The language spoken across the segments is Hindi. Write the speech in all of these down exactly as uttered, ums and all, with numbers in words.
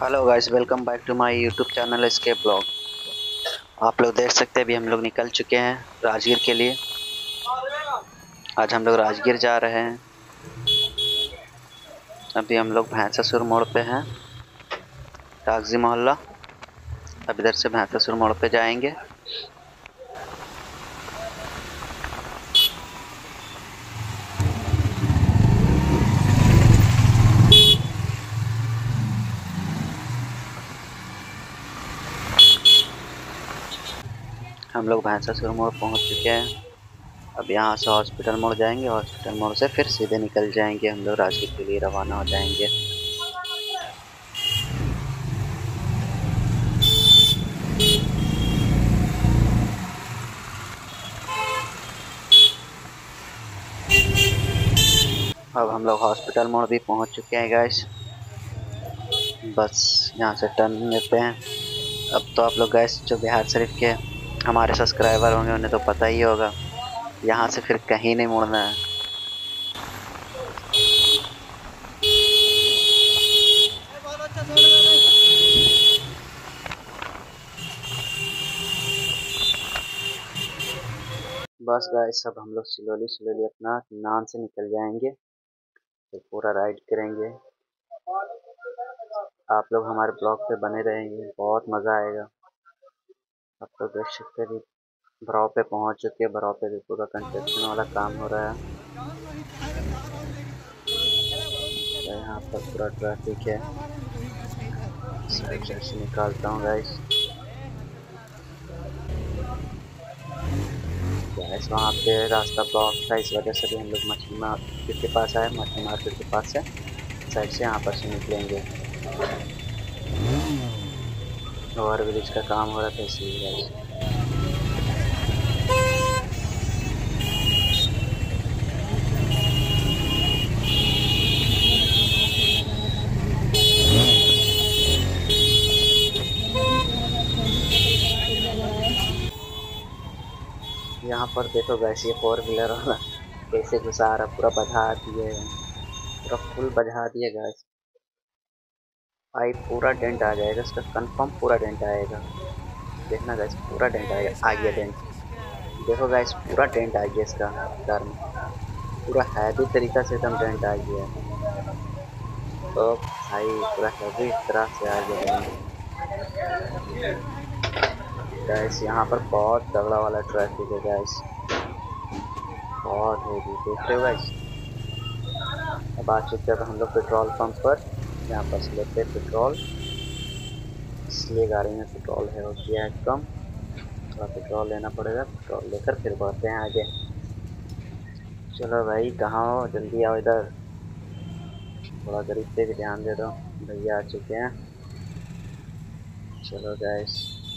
Hello guys, welcome back to my YouTube channel SK blog. आप लोग देख सकते हैं अभी हम लोग निकल चुके हैं राजगीर के लिए। आज हम लोग राजगीर जा रहे हैं। अभी हम लोग भैंसासुर मोड़ पे हैं, कागजी मोहल्ला। अब इधर से भैंसासुर मोड़ पे जाएंगे। हम लोग भैंसासुर मोड़ पहुंच चुके हैं। अब यहाँ से हॉस्पिटल मोड़ जाएंगे, हॉस्पिटल मोड़ से फिर सीधे निकल जाएंगे, हम लोग राजगीर के लिए रवाना हो जाएंगे। अब हम लोग हॉस्पिटल मोड़ भी पहुंच चुके हैं गाइस। बस यहाँ से टर्न लेते हैं। अब तो आप लोग गैस जो बिहार शरीफ के हमारे सब्सक्राइबर होंगे उन्हें तो पता ही होगा, यहाँ से फिर कहीं नहीं मुड़ना है। बस गाइस, अब हम लोग स्लोली स्लोली अपना नान से निकल जाएंगे, तो पूरा राइड करेंगे। आप लोग हमारे ब्लॉग पे बने रहेंगे, बहुत मज़ा आएगा। आप लोग देख सकते हैं भराव पे पहुंच चुके हैं। भराव पे भी पूरा कंस्ट्रक्शन वाला काम हो रहा है, तो यहाँ पर पूरा ट्रैफिक है। साइड साइड से निकालता हूँ गाइस। गैस वहाँ पे रास्ता ब्लॉक था, इस वजह से भी हम लोग मछली मार्केट के पास आए। मछली मार्केट के पास से साइड से यहाँ पर से निकलेंगे। ओवर ब्रिज का काम हो रहा था इसलिए गाइस। यहाँ पर देखो गैस, ये फोर व्हीलर वाला कैसे घुसा रहा, पूरा बधा दिए, पूरा फुल बधा दिए गैस। भाई पूरा डेंट आ जाएगा इसका, कंफर्म पूरा डेंट आएगा। देखना गैस, पूरा डेंट आएगा। आ गया डेंट, देखो गैस पूरा डेंट आ गया इसका कार में, पूरा हैवी तरीका से एकदम डेंट आ गया। तो भाई पूरा हैवी तरह से आ गया गैस। यहाँ पर बहुत तगड़ा वाला ट्रैफिक है गैस, बहुत हैवी, देख रहे हो गैस। अब आ चुके हैं हम लोग पेट्रोल पंप पर। यहाँ पर से लेते हैं पेट्रोल, इसलिए गाड़ी में पेट्रोल है हो गया है कम, थोड़ा पेट्रोल लेना पड़ेगा। पेट्रोल लेकर फिर बढ़ते हैं आगे। चलो भाई, कहाँ हो, जल्दी आओ इधर। थोड़ा गरीब पे भी ध्यान दे दो, भैया आ चुके हैं। चलो गैस,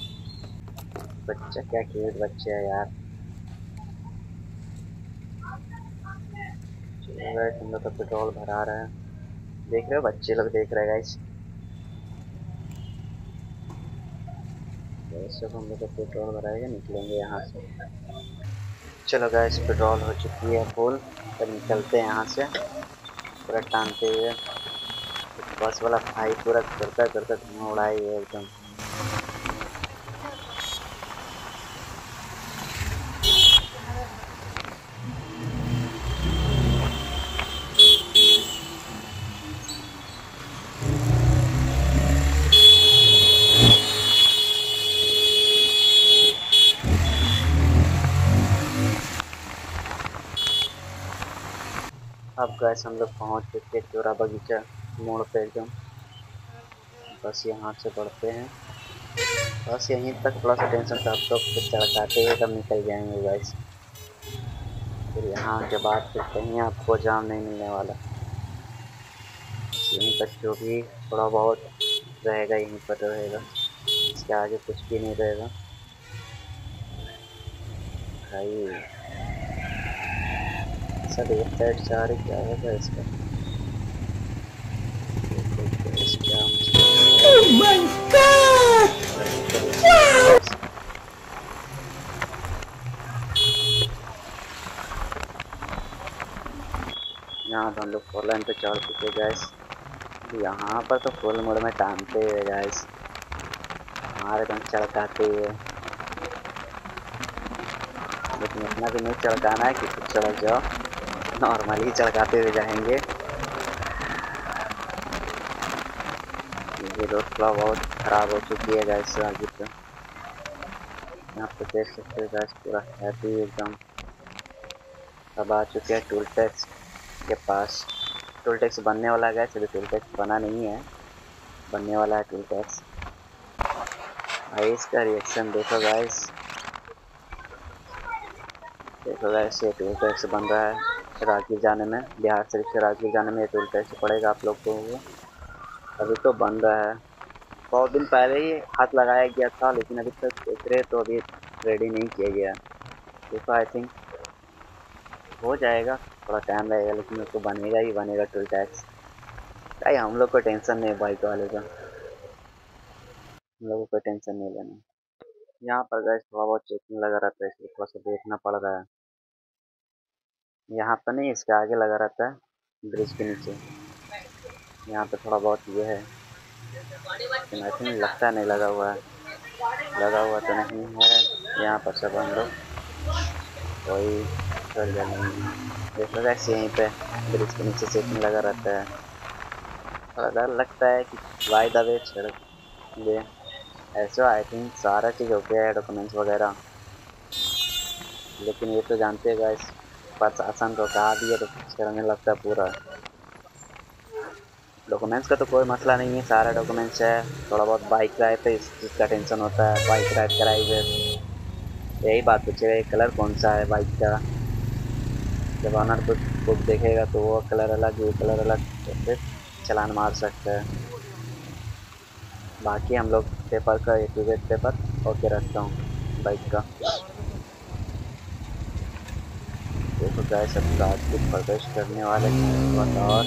बच्चा क्या क्यूट बच्चे है यार। चलो गैस, हम लोग तो पेट्रोल भरा रहे हैं, देख रहे हो बच्चे लोग देख रहे हैं गैस। सब हम लोग का पेट्रोल भराएगा, निकलेंगे यहाँ से। चलो गैस, पेट्रोल हो चुकी है फुल, तो निकलते हैं यहाँ से पूरा टानते हुए। बस वाला भाई पूरा करता करता धुआं उड़ाई है एकदम। अब गैस हम लोग पहुँच चुके चोरा बगीचा मोड़ पे एकदम। बस यहाँ से बढ़ते हैं, बस यहीं तक थोड़ा सा टेंशन था, तो फिर चढ़काते हुए तब निकल जाएंगे गैस। फिर यहाँ के बाद फिर कहीं आपको जाम नहीं मिलने वाला, यहीं तक जो भी थोड़ा बहुत रहेगा यहीं पर रहेगा, इसके आगे कुछ भी नहीं रहेगा भाई। सब एक साइड से आ रही, क्या होगा इसका। Oh my God! यहाँ तो हम लोग फोर लाइन पे चढ़ चुके गैस। यहाँ पर तो फुल मोड में टानते हुए गाइस, हमारे एकदम चड़काते हुए, लेकिन इतना भी नहीं चड़काना है कि कुछ चढ़क जाओ, नॉर्मली चड़काते हुए जाएंगे। ये रोड थोड़ा बहुत खराब हो चुकी है गाइस आगे पे। यहाँ पे देख सकते हो गाइस पूरा हैप्पी एकदम। अब आ चुके हैं टूल टैक्स के पास। टूल टैक्स बनने वाला है गाइस, अभी टूल टैक्स बना नहीं है, बनने वाला है टूल टैक्स। भाई इसका रिएक्शन देखो गाइस, देखो गाइस ये टूल टैक्स बन रहा है राजगीर जाने में, बिहार शरीफ से राजगीर जाने में ये टूल टैक्स पड़ेगा आप लोग को। वो अभी तो बन रहा है, बहुत दिन पहले ही हाथ लगाया गया था, लेकिन अभी तक देख रहे तो अभी रेडी नहीं किया गया। देखो आई थिंक हो जाएगा, थोड़ा टाइम लगेगा, लेकिन उसको बनेगा ही बनेगा टोल टैक्स। भाई हम लोग को टेंशन नहीं है बाइक वाले का, हम लोगों को टेंशन नहीं लेना। यहाँ पर गैस थोड़ा बहुत चेकिंग लगा रहता है, इसलिए थोड़ा सा देखना पड़ रहा है। यहाँ पर नहीं, इसके आगे लगा रहता है ब्रिज के नीचे, यहाँ पे थोड़ा बहुत ये है, लेकिन आई थिंक लगता नहीं लगा हुआ है, लगा हुआ तो नहीं है। यहाँ पर सब हम लोग कोई चल जा नहीं है। देखो गैस यहीं पे ब्रिज के नीचे चेकिंग लगा रहता है, थोड़ा डर लगता है कि वाई दबे छड़ दे। ऐसा आई थिंक सारा चीज़ हो गया है डॉक्यूमेंट्स वगैरह, लेकिन ये तो जानते हैं गाइस प्रशासन को कहा दिया तो कुछ करने लगता है पूरा। डॉक्यूमेंट्स का तो कोई मसला नहीं है, सारा डॉक्यूमेंट्स है, थोड़ा बहुत बाइक राइड पे इस चीज़ का टेंशन होता है, बाइक राइड कराई हुए यही बात पूछेगा कलर कौन सा है बाइक का। जब ऑनर कुछ बुक देखेगा तो वो कलर अलग ये कलर अलग, तो फिर चलान मार सकता है। बाकी हम लोग पेपर का A to Z paper okay रखता हूँ बाइक का। देखो गाइस अब राजपूत प्रवेश करने वाले हैं और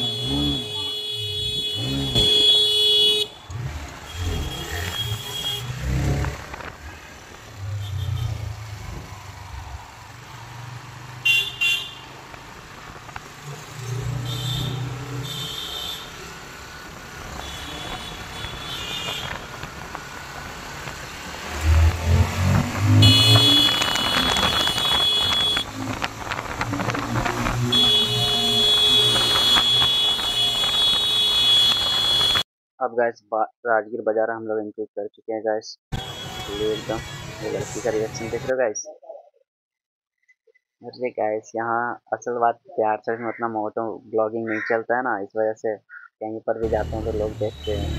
अब गैस राजगीर बाजार हम लोग एंट्री कर चुके हैं गैस। ये एकदम ये लड़की का रिएक्शन देख रहे हो गैस। अरे गैस यहाँ असल बात बिहार साइड में उतना मोटो ब्लॉगिंग नहीं चलता है ना, इस वजह से कहीं पर भी जाते हैं तो लोग देखते हैं,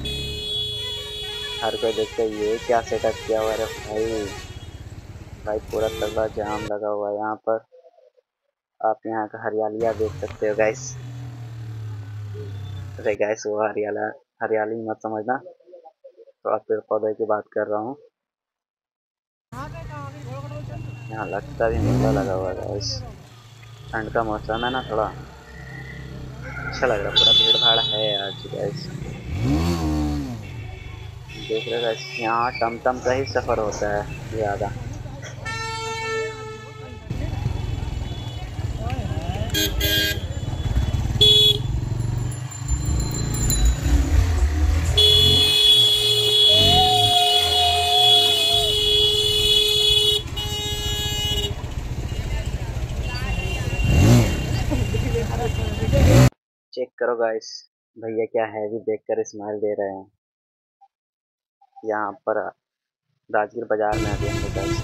हर कोई देखते हैं ये क्या सेटअप किया हुआ है भाई। भाई पूरा तगड़ा जाम लगा हुआ है यहाँ पर, आप यहाँ का हरियालिया देख सकते हो गैस। अरे गैस वो हरियाला हरियाली मत समझना, थोड़ा पेड़ पौधे की बात कर रहा हूँ। यहाँ लगता भी मेला लगा हुआ है गैस, ठंड का मौसम है ना, थोड़ा अच्छा लग रहा है, पूरा भीड़ भाड़ है आज गैस। देख रहे गैस यहाँ टमटम का ही सफर होता है ज़्यादा। चेक करो गाइस, भैया क्या हैवी देखकर स्माइल दे रहे हैं। यहाँ पर राजगीर बाजार में अभी हम लोग गाइस।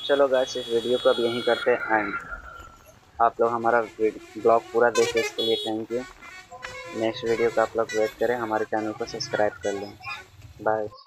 चलो गाइस इस वीडियो को अब यहीं करते हैं एंड। आप लोग हमारा ब्लॉग पूरा देखे इसके लिए थैंक यू। नेक्स्ट वीडियो का आप लोग वेट करें, हमारे चैनल को सब्सक्राइब कर लें। बाय।